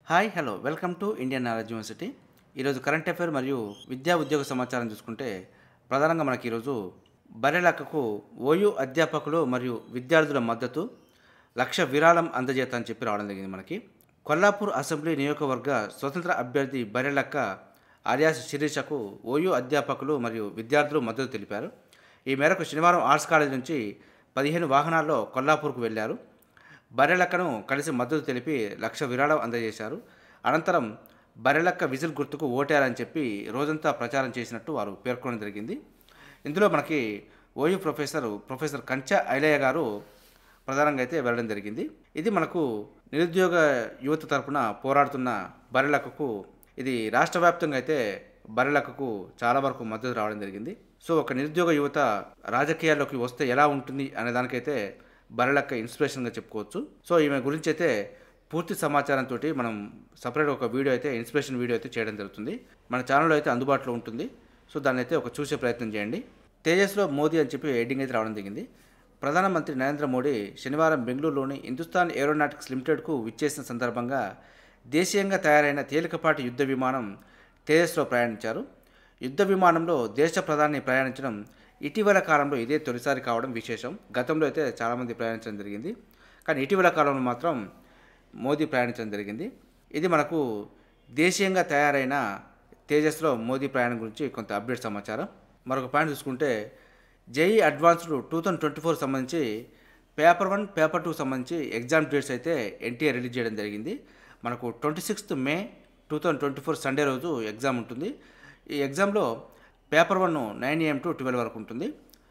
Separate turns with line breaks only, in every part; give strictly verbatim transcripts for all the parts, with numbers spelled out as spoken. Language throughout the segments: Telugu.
Hi hello welcome to Indian knowledge university. ఈరోజు కరెంట్ అఫైర్ మరియు విద్యా ఉద్యోగ సమాచారం చూసుకుంటే ప్రధానంగా మనకి ఈరోజు బర్రెలక్కకు ఓయూ అధ్యాపకులు మరియు విద్యార్థుల మద్దతు లక్ష విరాళం అందజేత అని చెప్పి రావడం జరిగింది. మనకి కొల్లాపూర్ అసెంబ్లీ నియోజకవర్గ స్వతంత్ర అభ్యర్థి బర్రెలక్క ఆర్యాస్ శిరీషకు ఓయూ అధ్యాపకులు మరియు విద్యార్థులు మద్దతు తెలిపారు. ఈ మేరకు శనివారం ఆర్ట్స్ కాలేజ్ నుంచి పదిహేను వాహనాల్లో కొల్లాపూర్కు వెళ్లారు. బర్రెలక్కను కలిసి మద్దతు తెలిపి లక్ష విరాళం అందజేశారు. అనంతరం బర్రెలక్క విజిల్ గుర్తుకు ఓటారని చెప్పి రోజంతా ప్రచారం చేసినట్టు వారు పేర్కొనడం జరిగింది. ఇందులో మనకి OU professor professor Kancha Ilaiah గారు ప్రధానంగా అయితే వెళ్ళడం జరిగింది. ఇది మనకు నిరుద్యోగ యువత తరపున పోరాడుతున్న బర్రెలక్కకు ఇది రాష్ట్ర వ్యాప్తంగా అయితే బర్రెలక్కకు చాలా వరకు మద్దతు రావడం జరిగింది. సో ఒక నిరుద్యోగ యువత రాజకీయాల్లోకి వస్తే ఎలా ఉంటుంది అనే దానికైతే బర్రెలక్క ఇన్స్పిరేషన్గా చెప్పుకోవచ్చు. సో ఈమె గురించి అయితే పూర్తి సమాచారంతో మనం సపరేట్ ఒక వీడియో అయితే ఇన్స్పిరేషన్ వీడియో అయితే చేయడం జరుగుతుంది. మన ఛానల్లో అయితే అందుబాటులో ఉంటుంది. సో దాన్ని అయితే ఒక చూసే ప్రయత్నం చేయండి. తేజస్లో మోదీ అని చెప్పి హెడ్డింగ్ అయితే రావడం జరిగింది. ప్రధానమంత్రి నరేంద్ర మోడీ శనివారం బెంగళూరులోని హిందుస్థాన్ ఏరోనాటిక్స్ లిమిటెడ్కు విచ్చేసిన సందర్భంగా దేశీయంగా తయారైన తేలికపాటి యుద్ధ విమానం తేజస్లో ప్రయాణించారు. యుద్ధ విమానంలో దేశ ప్రధాని ప్రయాణించడం ఇటీవల కాలంలో ఇదే తొలిసారి కావడం విశేషం. గతంలో అయితే చాలామంది ప్రయాణించడం జరిగింది, కానీ ఇటీవల కాలంలో మాత్రం మోదీ ప్రయాణించడం జరిగింది. ఇది మనకు దేశీయంగా తయారైన తేజస్లో మోదీ ప్రయాణం గురించి కొంత అప్డేట్ సమాచారం. మరొక పాయింట్ చూసుకుంటే JEE advanced two thousand twenty four సంబంధించి పేపర్ వన్ పేపర్ టూ సంబంధించి ఎగ్జామ్ డేట్స్ అయితే ఎన్టీఏ రిలీజ్ చేయడం జరిగింది. మనకు twenty sixth May two thousand twenty four Sunday రోజు ఎగ్జామ్ ఉంటుంది. ఈ ఎగ్జామ్లో paper one nine AM to twelve వరకు ఉంటుంది.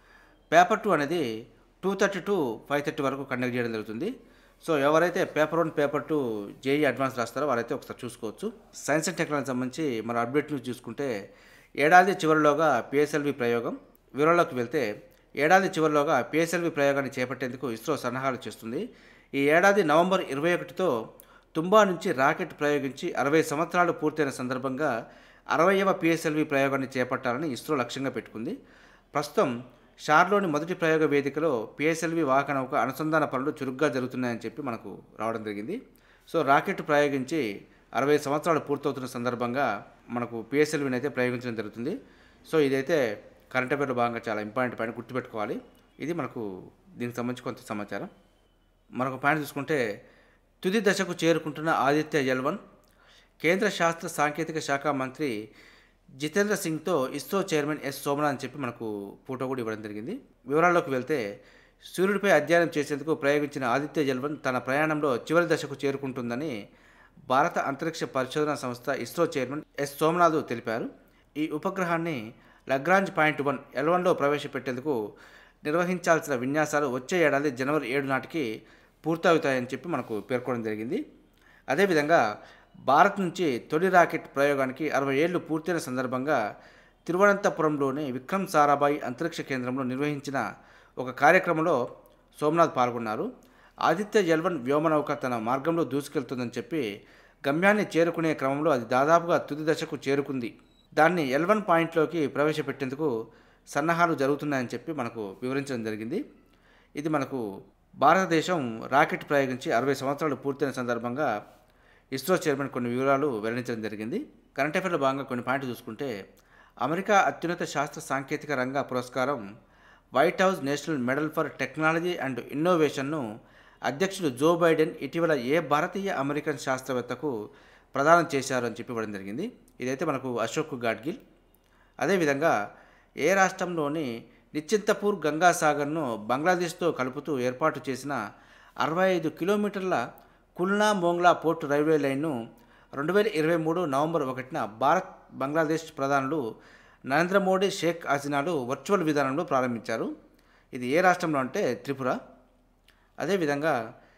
పేపర్ టూ అనేది two thirty to five thirty వరకు కండక్ట్ చేయడం జరుగుతుంది. సో ఎవరైతే paper one paper two JEE advance రాస్తారో వారైతే ఒకసారి చూసుకోవచ్చు. సైన్స్ అండ్ టెక్నాలజీ సంబంధించి మన అప్డేట్ న్యూస్ చూసుకుంటే ఏడాది చివరిలోగా పిఎస్ఎల్వి ప్రయోగం వివరాల్లోకి వెళ్తే ఏడాది చివరిలోగా పిఎస్ఎల్వి ప్రయోగాన్ని చేపట్టేందుకు ఇస్రో సన్నాహాలు చేస్తుంది. ఈ ఏడాది నవంబర్ ఇరవై ఒకటితో తుంబా నుంచి రాకెట్ ప్రయోగించి అరవై సంవత్సరాలు పూర్తయిన సందర్భంగా అరవైవ పిఎస్ఎల్వి ప్రయోగాన్ని చేపట్టాలని ఇస్రో లక్ష్యంగా పెట్టుకుంది. ప్రస్తుతం షార్లోని మొదటి ప్రయోగ వేదికలో పిఎస్ఎల్వి వాహక నౌక అనుసంధాన పనులు చురుగ్గా జరుగుతున్నాయని చెప్పి మనకు రావడం జరిగింది. సో రాకెట్ ప్రయోగించి అరవై సంవత్సరాలు పూర్తవుతున్న సందర్భంగా మనకు పిఎస్ఎల్విని అయితే ప్రయోగించడం జరుగుతుంది. సో ఇదైతే కరెంట్ అఫైర్లో భాగంగా చాలా ఇంపార్టెంట్ పాయింట్ గుర్తుపెట్టుకోవాలి. ఇది మనకు దీనికి సంబంధించి కొంత సమాచారం. మరొక పాయింట్ చూసుకుంటే తుది దశకు చేరుకుంటున్న ఆదిత్య ఎల్ వన్ కేంద్ర శాస్త్ర సాంకేతిక శాఖ మంత్రి జితేంద్ర సింగ్తో ఇస్రో చైర్మన్ ఎస్ సోమనాథ్ అని చెప్పి మనకు ఫోటో కూడా ఇవ్వడం జరిగింది. వివరాల్లోకి వెళ్తే సూర్యుడిపై అధ్యయనం చేసేందుకు ప్రయోగించిన ఆదిత్య ఎల్ వన్ తన ప్రయాణంలో చివరి దశకు చేరుకుంటుందని భారత అంతరిక్ష పరిశోధన సంస్థ ఇస్రో చైర్మన్ ఎస్ సోమనాథ్ తెలిపారు. ఈ ఉపగ్రహాన్ని లగ్రాంజ్ పాయింట్ వన్ ఎల్ వన్లో ప్రవేశపెట్టేందుకు నిర్వహించాల్సిన విన్యాసాలు వచ్చే ఏడాది జనవరి ఏడు నాటికి పూర్తవుతాయని చెప్పి మనకు పేర్కొనడం జరిగింది. అదేవిధంగా భారత్ నుంచి తొలి రాకెట్ ప్రయోగానికి అరవై ఏళ్లు పూర్తయిన సందర్భంగా తిరువనంతపురంలోని విక్రమ్ సారాభాయ్ అంతరిక్ష కేంద్రంలో నిర్వహించిన ఒక కార్యక్రమంలో సోమనాథ్ పాల్గొన్నారు. ఆదిత్య ఎల్ వన్ వ్యోమనౌక తన మార్గంలో దూసుకెళ్తుందని చెప్పి గమ్యాన్ని చేరుకునే క్రమంలో అది దాదాపుగా తుది దశకు చేరుకుంది. దాన్ని ఎల్ వన్ పాయింట్లోకి ప్రవేశపెట్టేందుకు సన్నాహాలు జరుగుతున్నాయని చెప్పి మనకు వివరించడం జరిగింది. ఇది మనకు భారతదేశం రాకెట్ ప్రయోగించి అరవై సంవత్సరాలు పూర్తయిన సందర్భంగా ఇస్రో చైర్మన్ కొన్ని వివరాలు వెల్లడించడం జరిగింది. కరెంట్ అఫైర్లో భాగంగా కొన్ని పాయింట్లు చూసుకుంటే అమెరికా అత్యున్నత శాస్త్ర సాంకేతిక రంగ పురస్కారం White House National Medal for Technology and ఇన్నోవేషన్ను అధ్యక్షుడు జో బైడెన్ ఇటీవల ఏ భారతీయ అమెరికన్ శాస్త్రవేత్తకు ప్రదానం చేశారు అని చెప్పి ఇవ్వడం జరిగింది. ఇదైతే మనకు అశోక్ గాడ్గిల్. అదేవిధంగా ఏ రాష్ట్రంలోని నిశ్చింతపూర్ గంగాసాగర్ను బంగ్లాదేశ్తో కలుపుతూ ఏర్పాటు చేసిన అరవై ఐదు కిలోమీటర్ల కుల్నా మోంగ్లా పోర్ట్ రైల్వే లైన్ను రెండు వేల ఇరవై మూడు నవంబర్ ఒకటిన భారత్ బంగ్లాదేశ్ ప్రధానులు నరేంద్ర మోడీ షేక్ హసీనాలు వర్చువల్ విధానంలో ప్రారంభించారు. ఇది ఏ రాష్ట్రంలో అంటే త్రిపుర. అదేవిధంగా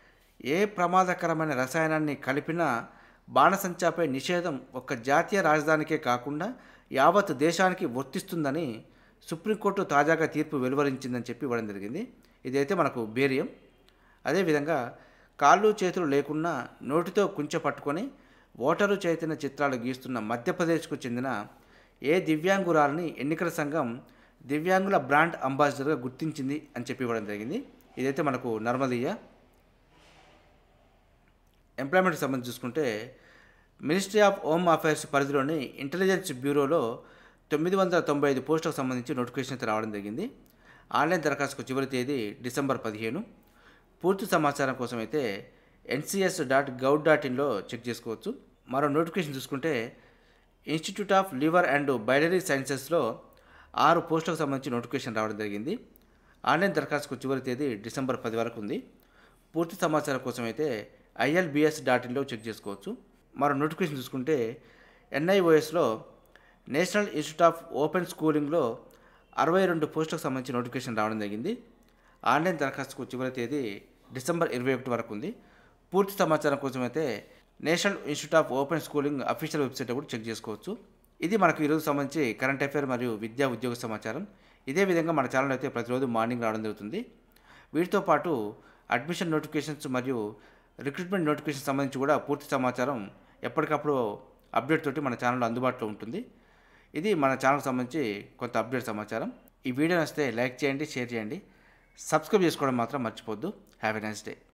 ఏ ప్రమాదకరమైన రసాయనాన్ని కలిపినా బాణసంచాపై నిషేధం ఒక్క జాతీయ రాజధానికే కాకుండా యావత్ దేశానికి వర్తిస్తుందని సుప్రీంకోర్టు తాజాగా తీర్పు వెలువరించిందని చెప్పి ఇవ్వడం జరిగింది. ఇదైతే మనకు బేరియం. అదేవిధంగా కాళ్ళు చేతులు లేకున్నా నోటితో కుంచె పట్టుకొని ఓటరు చైతన్య చిత్రాలు గీస్తున్న మధ్యప్రదేశ్కు చెందిన ఏ దివ్యాంగురాలని ఎన్నికల సంఘం దివ్యాంగుల బ్రాండ్ అంబాసిడర్గా గుర్తించింది అని చెప్పి ఇవ్వడం జరిగింది. ఇదైతే మనకు నర్మదీయ. ఎంప్లాయ్మెంట్కి సంబంధించి చూసుకుంటే మినిస్ట్రీ ఆఫ్ హోమ్ అఫైర్స్ పరిధిలోని ఇంటెలిజెన్స్ బ్యూరోలో తొమ్మిది వందల తొంభై ఐదు పోస్టులకు సంబంధించి నోటిఫికేషన్ అయితే రావడం జరిగింది. ఆన్లైన్ దరఖాస్తుకు చివరి తేదీ డిసెంబర్ పదిహేను. పూర్తి సమాచారం కోసం అయితే ఎన్సిఎస్ డాట్ గవ్ డాట్ ఇన్లో చెక్ చేసుకోవచ్చు. మరో నోటిఫికేషన్ చూసుకుంటే Institute of Liver and Biliary సైన్సెస్లో ఆరు పోస్టులకు సంబంధించి నోటిఫికేషన్ రావడం జరిగింది. ఆన్లైన్ దరఖాస్తుకు చివరి తేదీ డిసెంబర్ పది వరకు ఉంది. పూర్తి సమాచారం కోసం అయితే ఐఎల్బిఎస్ డాట్ ఇన్లో చెక్ చేసుకోవచ్చు. మరో నోటిఫికేషన్ చూసుకుంటే ఎన్ఐఓఎస్లో నేషనల్ ఇన్స్టిట్యూట్ ఆఫ్ ఓపెన్ స్కూలింగ్లో అరవై రెండు పోస్టులకు సంబంధించి నోటిఫికేషన్ రావడం జరిగింది. ఆన్లైన్ దరఖాస్తుకు చివరి తేదీ డిసెంబర్ ఇరవై ఒకటి వరకు ఉంది. పూర్తి సమాచారం కోసం అయితే National Institute of Open Schooling official వెబ్సైట్లో కూడా చెక్ చేసుకోవచ్చు. ఇది మనకు ఈరోజు సంబంధించి కరెంట్ అఫైర్ మరియు విద్యా ఉద్యోగ సమాచారం. ఇదే విధంగా మన ఛానల్ అయితే ప్రతిరోజు మార్నింగ్ రావడం జరుగుతుంది. వీటితో పాటు అడ్మిషన్ నోటిఫికేషన్స్ మరియు రిక్రూట్మెంట్ నోటిఫికేషన్ సంబంధించి కూడా పూర్తి సమాచారం ఎప్పటికప్పుడు అప్డేట్ తోటి మన ఛానల్లో అందుబాటులో ఉంటుంది. ఇది మన ఛానల్కి సంబంధించి కొంత అప్డేట్ సమాచారం. ఈ వీడియో నచ్చితే లైక్ చేయండి, షేర్ చేయండి, సబ్స్క్రైబ్ చేసుకోవడం మాత్రం మర్చిపోద్దు. Have a nice day.